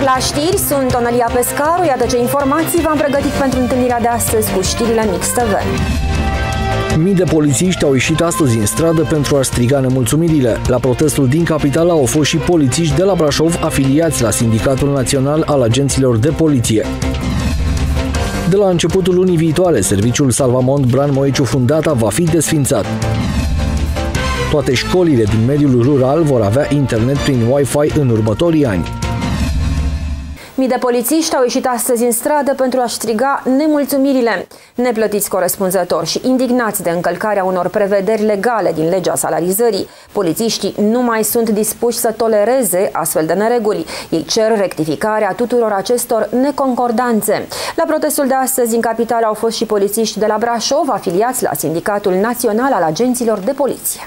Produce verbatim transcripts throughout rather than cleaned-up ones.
La știri sunt Onelia Pescaru, iată ce informații v-am pregătit pentru întâlnirea de astăzi cu știrile Mix T V. Mii de polițiști au ieșit astăzi în stradă pentru a striga nemulțumirile. La protestul din capitală au fost și polițiști de la Brașov afiliați la Sindicatul Național al Agenților de Poliție. De la începutul lunii viitoare, serviciul Salvamont Bran Moeciu Fundata va fi desființat. Toate școlile din mediul rural vor avea internet prin Wi-Fi în următorii ani. Mii de polițiști au ieșit astăzi în stradă pentru a striga nemulțumirile. Neplătiți corespunzător și indignați de încălcarea unor prevederi legale din legea salarizării, polițiștii nu mai sunt dispuși să tolereze astfel de nereguli. Ei cer rectificarea tuturor acestor neconcordanțe. La protestul de astăzi în capitală au fost și polițiști de la Brașov, afiliați la Sindicatul Național al Agenților de Poliție.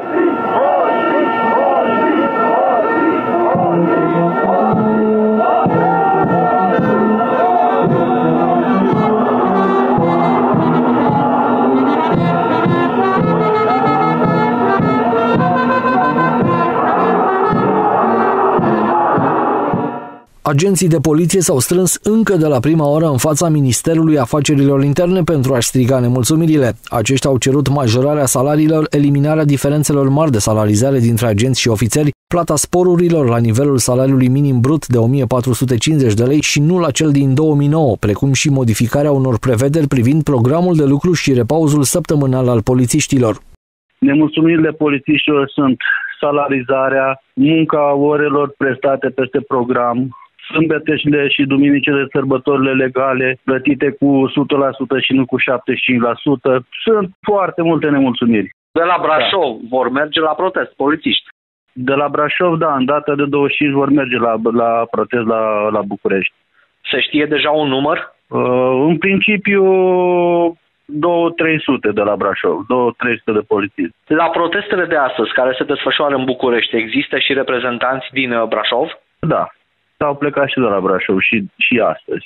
Agenții de poliție s-au strâns încă de la prima oră în fața Ministerului Afacerilor Interne pentru a-și striga nemulțumirile. Aceștia au cerut majorarea salariilor, eliminarea diferențelor mari de salarizare dintre agenți și ofițeri, plata sporurilor la nivelul salariului minim brut de o mie patru sute cincizeci de lei și nu la cel din două mii nouă, precum și modificarea unor prevederi privind programul de lucru și repauzul săptămânal al polițiștilor. Nemulțumirile polițiștilor sunt salarizarea, munca orelor prestate peste program, sâmbetele și duminicile, sărbătorile legale plătite cu o sută la sută și nu cu șaptezeci și cinci la sută. Sunt foarte multe nemulțumiri. De la Brașov da. vor merge la protest polițiști. De la Brașov, da, în data de douăzeci și cinci vor merge la, la protest la, la București. Se știe deja un număr? Uh, în principiu două trei sute de la Brașov, două trei sute de polițiști. La protestele de astăzi, care se desfășoară în București, există și reprezentanți din Brașov? Da. Au plecat și de la Brașov și, și astăzi.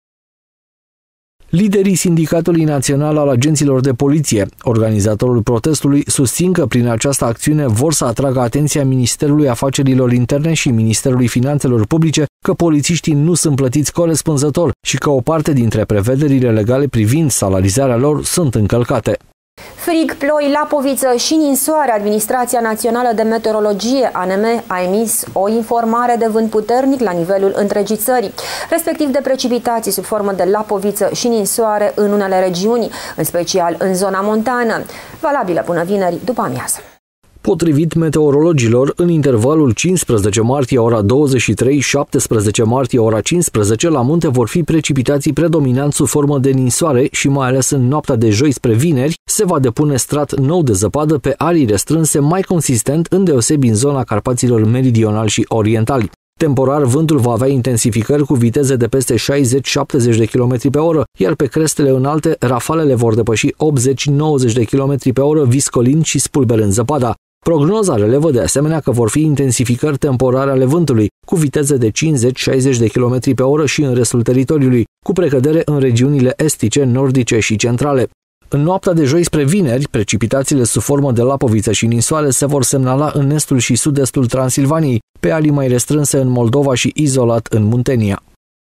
Liderii Sindicatului Național al Agenților de Poliție, organizatorul protestului, susțin că prin această acțiune vor să atragă atenția Ministerului Afacerilor Interne și Ministerului Finanțelor Publice că polițiștii nu sunt plătiți corespunzător și că o parte dintre prevederile legale privind salarizarea lor sunt încălcate. Frig, ploi, lapoviță și ninsoare, Administrația Națională de Meteorologie, A N M, a emis o informare de vânt puternic la nivelul întregii țări, respectiv de precipitații sub formă de lapoviță și ninsoare în unele regiuni, în special în zona montană, valabilă până vineri după amiază. Potrivit meteorologilor, în intervalul cincisprezece martie ora douăzeci și trei - șaptesprezece martie ora cincisprezece la munte vor fi precipitații predominant sub formă de ninsoare și mai ales în noaptea de joi spre vineri se va depune strat nou de zăpadă pe arii restrânse mai consistent, îndeosebi în zona Carpaților meridionali și orientali. Temporar, vântul va avea intensificări cu viteze de peste șaizeci - șaptezeci de kilometri pe oră, iar pe crestele înalte, rafalele vor depăși optzeci - nouăzeci de kilometri pe oră, viscolind și spulberând zăpada. Prognoza relevă de asemenea că vor fi intensificări temporare ale vântului, cu viteze de cincizeci - șaizeci de kilometri pe oră și în restul teritoriului, cu precădere în regiunile estice, nordice și centrale. În noaptea de joi spre vineri, precipitațiile sub formă de lapoviță și ninsoare se vor semnala în estul și sud-estul Transilvaniei, pe arii mai restrânse în Moldova și izolat în Muntenia.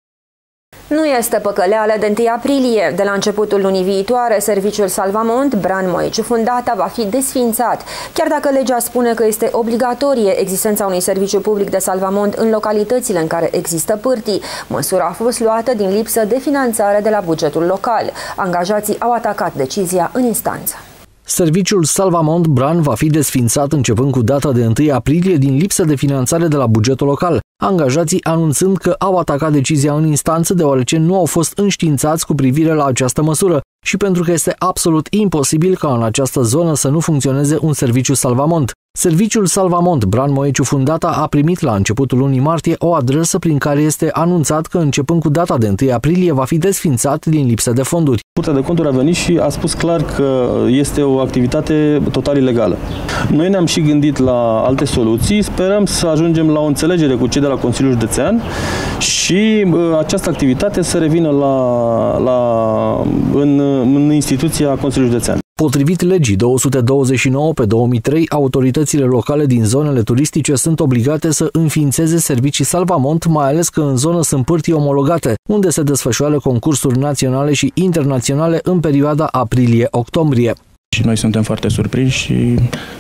Nu este păcăleală de întâi aprilie. De la începutul lunii viitoare, serviciul Salvamont Bran Moeciu Fundata va fi desființat. Chiar dacă legea spune că este obligatorie existența unui serviciu public de salvamont în localitățile în care există pârtii, măsura a fost luată din lipsă de finanțare de la bugetul local. Angajații au atacat decizia în instanță. Serviciul Salvamont Bran va fi desființat începând cu data de întâi aprilie din lipsă de finanțare de la bugetul local, angajații anunțând că au atacat decizia în instanță deoarece nu au fost înștiințați cu privire la această măsură și pentru că este absolut imposibil ca în această zonă să nu funcționeze un serviciu Salvamont. Serviciul Salvamont Bran Moeciu Fundata a primit la începutul lunii martie o adresă prin care este anunțat că începând cu data de întâi aprilie va fi desființat din lipsă de fonduri. Curtea de Conturi a venit și a spus clar că este o activitate total ilegală. Noi ne-am și gândit la alte soluții, sperăm să ajungem la o înțelegere cu cei de la Consiliul Județean și această activitate să revină la, la, în, în instituția Consiliului Județean. Potrivit legii două sute douăzeci și nouă pe două mii trei, autoritățile locale din zonele turistice sunt obligate să înființeze servicii salvamont, mai ales că în zonă sunt pârtii omologate, unde se desfășoară concursuri naționale și internaționale în perioada aprilie-octombrie. Și noi suntem foarte surprinși și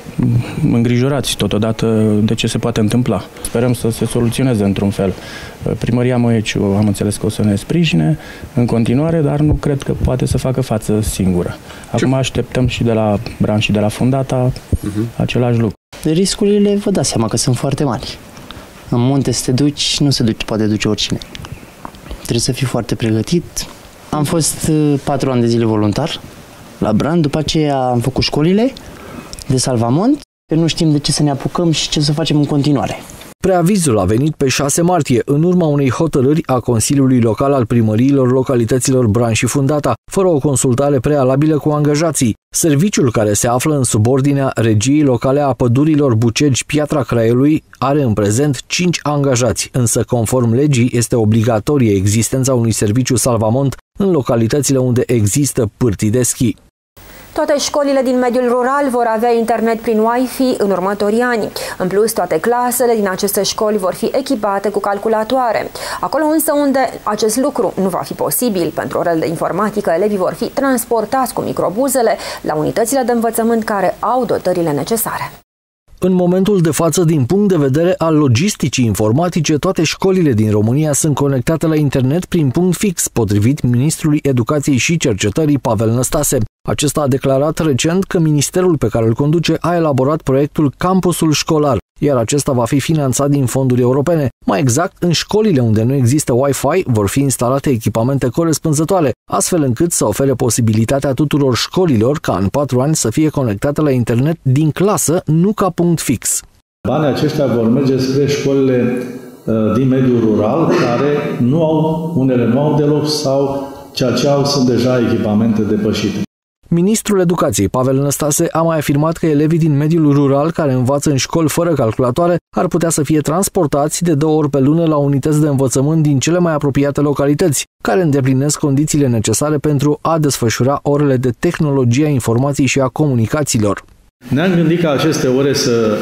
îngrijorați totodată de ce se poate întâmpla. Sperăm să se soluționeze într-un fel. Primăria Moieciu am înțeles că o să ne sprijine în continuare, dar nu cred că poate să facă față singură. Acum așteptăm și de la Bran și de la Fundata uh-huh. același lucru. Riscurile, vă dați seama că sunt foarte mari. În munte să te duci, nu se duce, poate duce oricine. Trebuie să fii foarte pregătit. Am fost patru ani de zile voluntar la Bran, după aceea am făcut școlile de salvamont. Nu știm de ce să ne apucăm și ce să facem în continuare. Preavizul a venit pe șase martie, în urma unei hotărâri a Consiliului Local al primăriilor localităților Bran și Fundata, fără o consultare prealabilă cu angajații. Serviciul, care se află în subordinea Regiei Locale a Pădurilor Bucegi Piatra Craiului, are în prezent cinci angajați, însă conform legii este obligatorie existența unui serviciu salvamont în localitățile unde există pârtii de schi. Toate școlile din mediul rural vor avea internet prin Wi-Fi în următorii ani. În plus, toate clasele din aceste școli vor fi echipate cu calculatoare. Acolo însă unde acest lucru nu va fi posibil pentru orele de informatică, elevii vor fi transportați cu microbuzele la unitățile de învățământ care au dotările necesare. În momentul de față, din punct de vedere al logisticii informatice, toate școlile din România sunt conectate la internet prin punct fix, potrivit Ministrului Educației și Cercetării Pavel Năstase. Acesta a declarat recent că ministerul pe care îl conduce a elaborat proiectul Campusul Școlar, iar acesta va fi finanțat din fonduri europene. Mai exact, în școlile unde nu există Wi-Fi vor fi instalate echipamente corespunzătoare, astfel încât să ofere posibilitatea tuturor școlilor ca în patru ani să fie conectate la internet din clasă, nu ca punct fix. Banii aceștia vor merge spre școlile uh, din mediul rural, care nu au, unele nu au deloc sau ceea ce au sunt deja echipamente depășite. Ministrul Educației, Pavel Năstase, a mai afirmat că elevii din mediul rural care învață în școli fără calculatoare ar putea să fie transportați de două ori pe lună la unități de învățământ din cele mai apropiate localități, care îndeplinesc condițiile necesare pentru a desfășura orele de tehnologie a informației și a comunicațiilor. Ne-am gândit ca aceste ore să,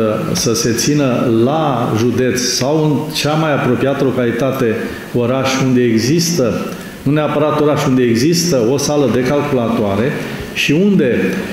să se țină la județ sau în cea mai apropiată localitate, oraș, unde există, nu neapărat oraș, unde există o sală de calculatoare și unde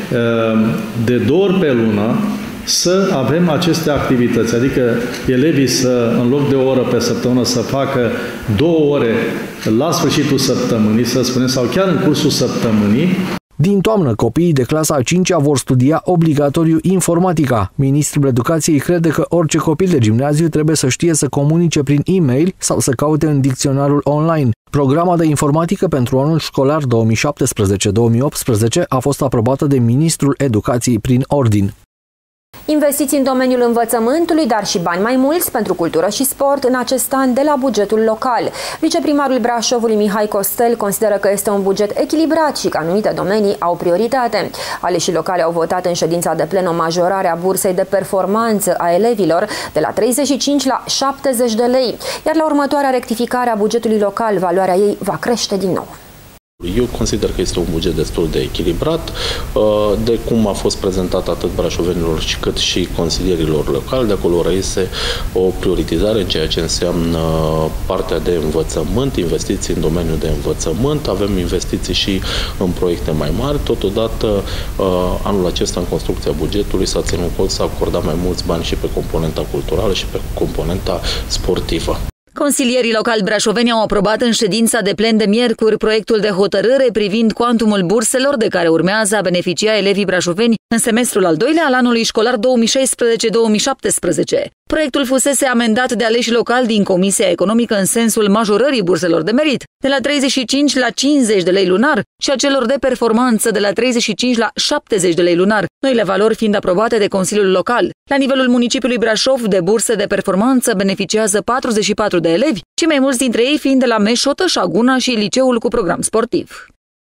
de două ori pe lună să avem aceste activități, adică elevii să, în loc de o oră pe săptămână, să facă două ore la sfârșitul săptămânii, să spunem, sau chiar în cursul săptămânii. Din toamnă, copiii de clasa a cincea vor studia obligatoriu informatica. Ministrul Educației crede că orice copil de gimnaziu trebuie să știe să comunice prin e-mail sau să caute în dicționarul online. Programa de informatică pentru anul școlar două mii șaptesprezece două mii optsprezece a fost aprobată de Ministrul Educației prin ordin. Investiții în domeniul învățământului, dar și bani mai mulți pentru cultură și sport în acest an de la bugetul local. Viceprimarul Brașovului Mihai Costel consideră că este un buget echilibrat și că anumite domenii au prioritate. Aleșii locale au votat în ședința de plen o majorare a bursei de performanță a elevilor de la treizeci și cinci la șaptezeci de lei, iar la următoarea rectificare a bugetului local, valoarea ei va crește din nou. Eu consider că este un buget destul de echilibrat, de cum a fost prezentat atât brașovenilor cât și consilierilor locali. De acolo reiese o prioritizare în ceea ce înseamnă partea de învățământ, investiții în domeniul de învățământ, avem investiții și în proiecte mai mari. Totodată, anul acesta, în construcția bugetului, s-a ținut cont să acorda mai mulți bani și pe componenta culturală și pe componenta sportivă. Consilierii locali brașoveni au aprobat în ședința de plen de miercuri proiectul de hotărâre privind cuantumul burselor de care urmează a beneficia elevii brașoveni în semestrul al doilea al anului școlar două mii șaisprezece două mii șaptesprezece. Proiectul fusese amendat de aleși locali din Comisia Economică în sensul majorării burselor de merit de la treizeci și cinci la cincizeci de lei lunar și a celor de performanță de la treizeci și cinci la șaptezeci de lei lunar, noile valori fiind aprobate de Consiliul Local. La nivelul municipiului Brașov, de burse de performanță beneficiază patruzeci și patru de elevi, cei mai mulți dintre ei fiind de la Meșotă, Șaguna și liceul cu program sportiv.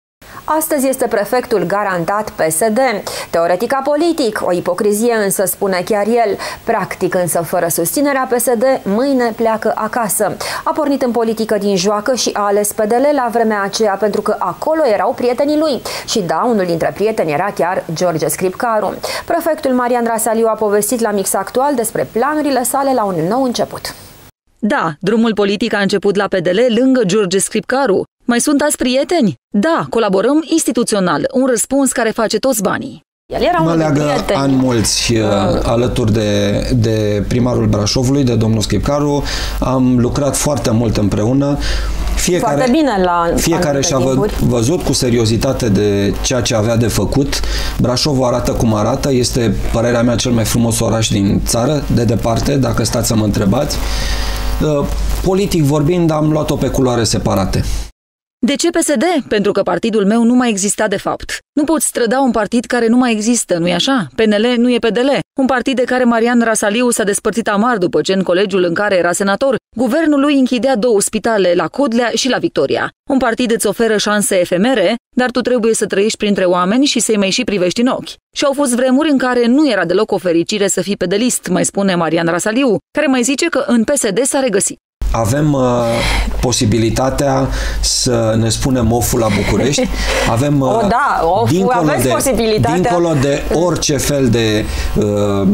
Astăzi este prefectul garantat P S D. Teoretica politic, o ipocrizie însă, spune chiar el. Practic însă, fără susținerea P S D, mâine pleacă acasă. A pornit în politică din joacă și a ales P D L la vremea aceea pentru că acolo erau prietenii lui. Și da, unul dintre prieteni era chiar George Scripcaru. Prefectul Marian Rasaliu a povestit la Mix Actual despre planurile sale la un nou început. Da, drumul politic a început la P D L lângă George Scripcaru. Mai sunt alți prieteni? Da, colaborăm instituțional, un răspuns care face toți banii. El era mă leagă ani mulți uh, alături de, de primarul Brașovului, de domnul Scripcaru. Am lucrat foarte mult împreună. Fiecare, foarte bine la fiecare și-a văzut cu seriozitate de ceea ce avea de făcut. Brașovul arată cum arată. Este, părerea mea, cel mai frumos oraș din țară, de departe, dacă stați să mă întrebați. Uh, politic vorbind, am luat-o pe culoare separate. De ce P S D? Pentru că partidul meu nu mai exista de fapt. Nu poți străda un partid care nu mai există, nu-i așa? P N L nu e P D L. Un partid de care Marian Rasaliu s-a despărțit amar după ce în colegiul în care era senator, guvernul lui închidea două spitale, la Codlea și la Victoria. Un partid îți oferă șanse efemere, dar tu trebuie să trăiești printre oameni și să-i mai și privești în ochi. Și au fost vremuri în care nu era deloc o fericire să fii pedelist, mai spune Marian Rasaliu, care mai zice că în P S D s-a regăsit. Avem uh, posibilitatea să ne spunem oful la București. Avem uh, o, da, of, dincolo, de, posibilitatea. dincolo de orice fel de, uh,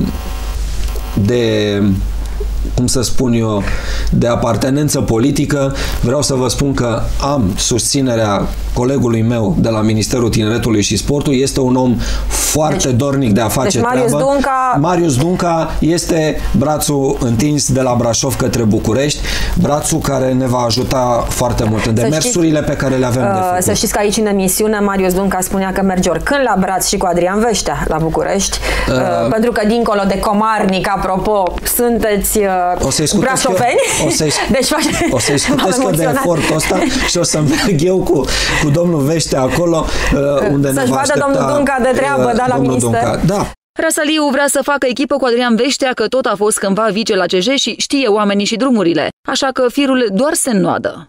de cum să spun eu, de apartenență politică, vreau să vă spun că am susținerea colegului meu de la Ministerul Tineretului și Sportului. Este un om foarte deci, dornic de a face deci Marius treabă. Dunca... Marius Dunca este brațul întins de la Brașov către București, brațul care ne va ajuta foarte mult în demersurile știți, pe care le avem uh, de făcut. Să știți că aici în emisiune Marius Dunca spunea că merge oricând la braț și cu Adrian Veștea la București, uh, uh, pentru că dincolo de Comarnic, apropo, sunteți o să-i brașoveni. O să-i deci, să scutesc eu de efortul ăsta și o să merg eu cu, cu domnul Veștea acolo, unde Să-și ne va vadă domnul Dunca de treabă, da, la minister. Da. Rasaliu vrea să facă echipă cu Adrian Veștea, că tot a fost cândva vice la C J și știe oamenii și drumurile, așa că firul doar se înnoadă.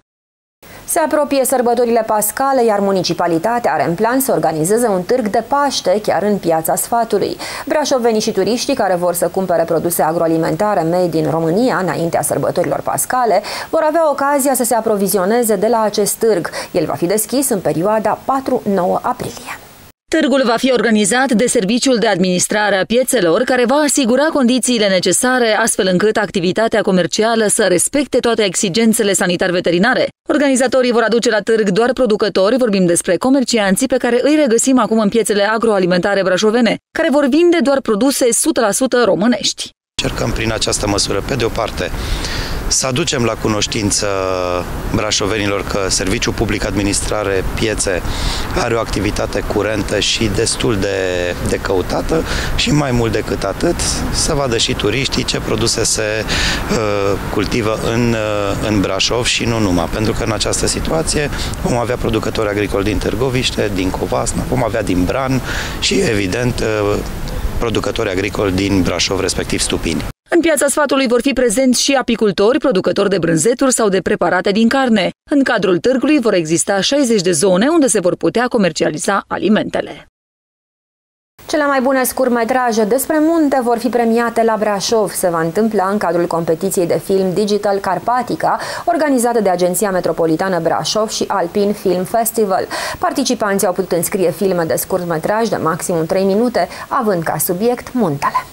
Se apropie sărbătorile pascale, iar municipalitatea are în plan să organizeze un târg de Paște chiar în Piața Sfatului. Brașovenii și turiștii care vor să cumpere produse agroalimentare made in România înaintea sărbătorilor pascale vor avea ocazia să se aprovizioneze de la acest târg. El va fi deschis în perioada patru nouă aprilie. Târgul va fi organizat de Serviciul de Administrare a Piețelor, care va asigura condițiile necesare astfel încât activitatea comercială să respecte toate exigențele sanitar-veterinare. Organizatorii vor aduce la târg doar producători, vorbim despre comercianții pe care îi regăsim acum în piețele agroalimentare brașovene, care vor vinde doar produse o sută la sută românești. Încercăm prin această măsură, pe de o parte, să aducem la cunoștință brașovenilor că Serviciul Public Administrare Piețe are o activitate curentă și destul de, de căutată și mai mult decât atât să vadă și turiștii ce produse se uh, cultivă în, uh, în Brașov și nu numai, pentru că în această situație vom avea producători agricoli din Târgoviște, din Covasna, vom avea din Bran și evident uh, producători agricoli din Brașov, respectiv Stupini. În Piața Sfatului vor fi prezenți și apicultori, producători de brânzeturi sau de preparate din carne. În cadrul târgului vor exista șaizeci de zone unde se vor putea comercializa alimentele. Cele mai bune scurtmetraje despre munte vor fi premiate la Brașov. Se va întâmpla în cadrul competiției de film Digital Carpatica, organizată de Agenția Metropolitană Brașov și Alpin Film Festival. Participanții au putut înscrie filme de scurtmetraj de maximum trei minute, având ca subiect muntele.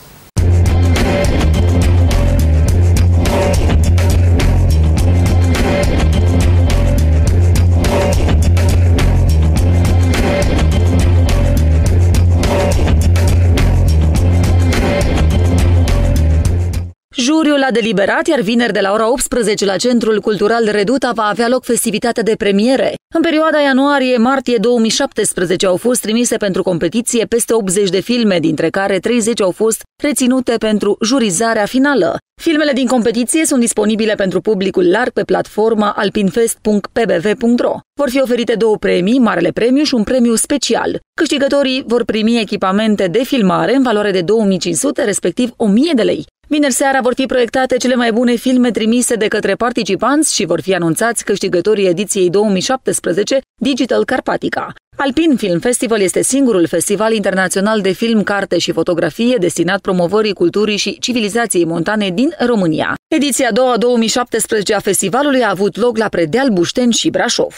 Juriul a deliberat, iar vineri de la ora optsprezece la Centrul Cultural Reduta va avea loc festivitatea de premiere. În perioada ianuarie-martie două mii șaptesprezece au fost trimise pentru competiție peste optzeci de filme, dintre care treizeci au fost reținute pentru jurizarea finală. Filmele din competiție sunt disponibile pentru publicul larg pe platforma alpinfest punct p b v punct r o. Vor fi oferite două premii, Marele Premiu și un premiu special. Câștigătorii vor primi echipamente de filmare în valoare de două mii cinci sute, respectiv o mie de lei. Vineri seara vor fi proiectate cele mai bune filme trimise de către participanți și vor fi anunțați câștigătorii ediției două mii șaptesprezece Digital Carpatica. Alpin Film Festival este singurul festival internațional de film, carte și fotografie destinat promovării culturii și civilizației montane din România. Ediția a doua două mii șaptesprezece a festivalului a avut loc la Predeal, Bușteni și Brașov.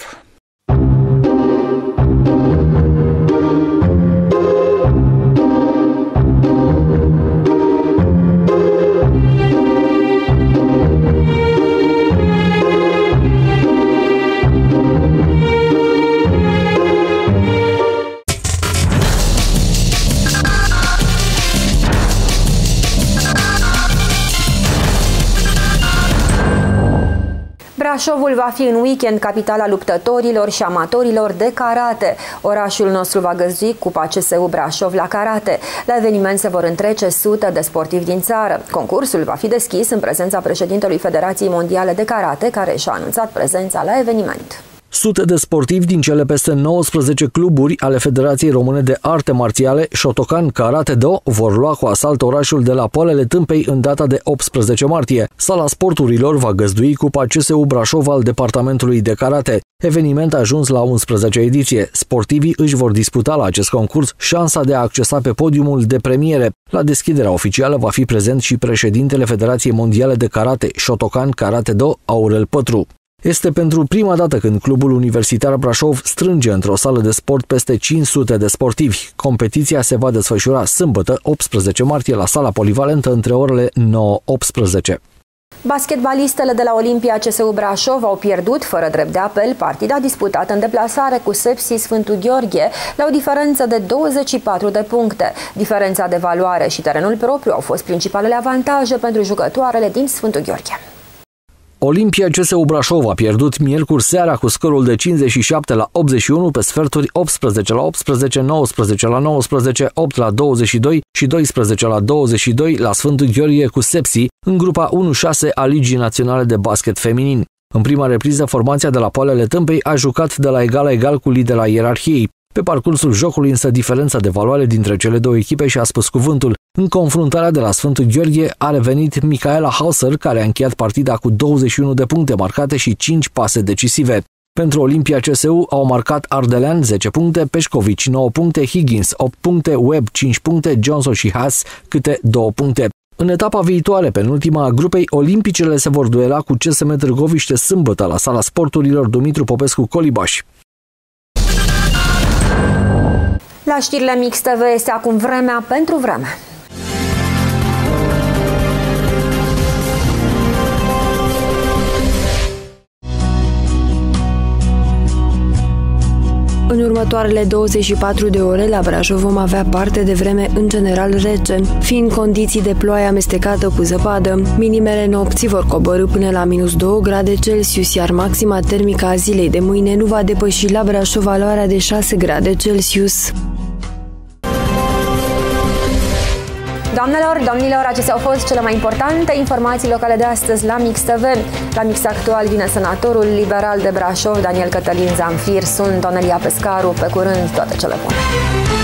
Brașovul va fi în weekend capitala luptătorilor și amatorilor de karate. Orașul nostru va găzdui Cupa C S U Brașov la karate. La eveniment se vor întrece sute de sportivi din țară. Concursul va fi deschis în prezența președintelui Federației Mondiale de Karate, care și-a anunțat prezența la eveniment. Sute de sportivi din cele peste nouăsprezece cluburi ale Federației Române de Arte Marțiale Shotokan Karate-Do vor lua cu asalt orașul de la Poalele Tâmpei în data de optsprezece martie. Sala sporturilor va găzdui Cupa C S U Brașov al Departamentului de Karate. Eveniment a ajuns la unsprezecea ediție. Sportivii își vor disputa la acest concurs șansa de a accesa pe podiumul de premiere. La deschiderea oficială va fi prezent și președintele Federației Mondiale de Karate Shotokan Karate-Do, Aurel Pătru. Este pentru prima dată când Clubul Universitar Brașov strânge într-o sală de sport peste cinci sute de sportivi. Competiția se va desfășura sâmbătă, optsprezece martie, la sala polivalentă între orele nouă optsprezece. Basketbalistele de la Olimpia C S U Brașov au pierdut fără drept de apel partida disputată în deplasare cu Sepsi Sfântul Gheorghe la o diferență de douăzeci și patru de puncte. Diferența de valoare și terenul propriu au fost principalele avantaje pentru jucătoarele din Sfântul Gheorghe. Olimpia C S U Brașov a pierdut miercuri seara cu scorul de cincizeci și șapte la optzeci și unu pe sferturi optsprezece la optsprezece, nouăsprezece la nouăsprezece, opt la douăzeci și doi și doisprezece la douăzeci și doi la Sfântul Gheorghe cu Sepsi în grupa unu șase a Ligii Naționale de Basket Feminin. În prima repriză, formația de la Poalele Tâmpei a jucat de la egal la egal cu lidera ierarhiei. Pe parcursul jocului însă diferența de valoare dintre cele două echipe și-a spus cuvântul. În confruntarea de la Sfântul Gheorghe a revenit Micaela Hauser, care a încheiat partida cu douăzeci și unu de puncte marcate și cinci pase decisive. Pentru Olimpia C S U au marcat Ardelean zece puncte, Peșcovici nouă puncte, Higgins opt puncte, Webb cinci puncte, Johnson și Haas câte două puncte. În etapa viitoare, penultima a grupei, olimpicele se vor duela cu C S M Târgoviște sâmbătă la sala sporturilor Dumitru Popescu Colibaș. La știrile Mix T V este acum vremea pentru vreme. În următoarele douăzeci și patru de ore la Brașov vom avea parte de vreme în general rece, fiind condiții de ploaie amestecată cu zăpadă. Minimele nopții vor coborî până la minus două grade Celsius, iar maxima termică a zilei de mâine nu va depăși la Brașov valoarea de șase grade Celsius. Doamnelor, domnilor, acestea au fost cele mai importante informații locale de astăzi la Mix T V. La Mix Actual vine senatorul liberal de Brașov, Daniel Cătălin Zamfir. Sunt Onelia Pescaru. Pe curând, toate cele bune!